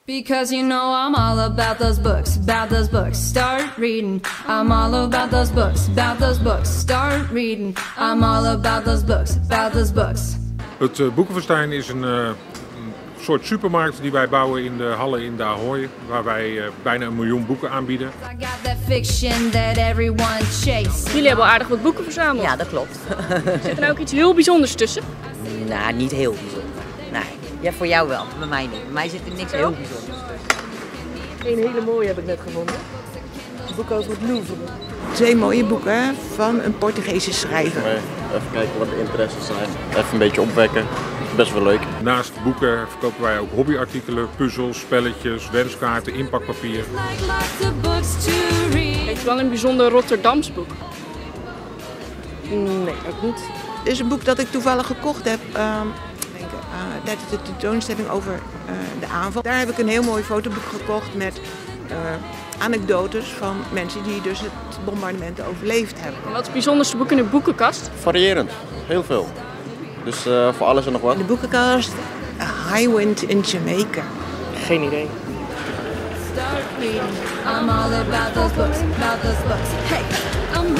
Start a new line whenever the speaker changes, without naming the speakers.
Because you know I'm all about those books, about those books. Start reading. I'm all about those books, about those books. Start reading. I'm all about those books, about those books.
Het Boekenfestijn is een soort supermarkt die wij bouwen in de Hallen in de Ahoy, waar wij bijna 1 miljoen boeken aanbieden.
Jullie hebben al aardig wat boeken verzameld.
Ja, dat klopt.
Zit er nou ook iets heel bijzonders tussen?
Nou, niet heel bijzonder. Nee. Ja, voor jou wel, bij mij niet. Bij mij zit er niks heel bijzonders tussen.
Een hele mooie heb ik net gevonden. Een boek over het Louvre.
2 mooie boeken van een Portugese schrijver.
Even kijken wat de interesses zijn. Even een beetje opwekken. Best wel leuk.
Naast boeken verkopen wij ook hobbyartikelen, puzzels, spelletjes, wenskaarten, inpakpapier.
Heeft u wel een bijzonder Rotterdams boek?
Nee, ook niet.
Dit is een boek dat ik toevallig gekocht heb tijdens de tentoonstelling over de aanval. Daar heb ik een heel mooi fotoboek gekocht met anekdotes van mensen die dus het bombardement overleefd hebben.
En wat is het bijzonderste boek in de boekenkast?
Variërend. Heel veel. Dus voor alles en nog wat.
In de boekenkast A High Wind in Jamaica.
Geen idee.
Start reading. I'm all about those books, about those books. Hey, I'm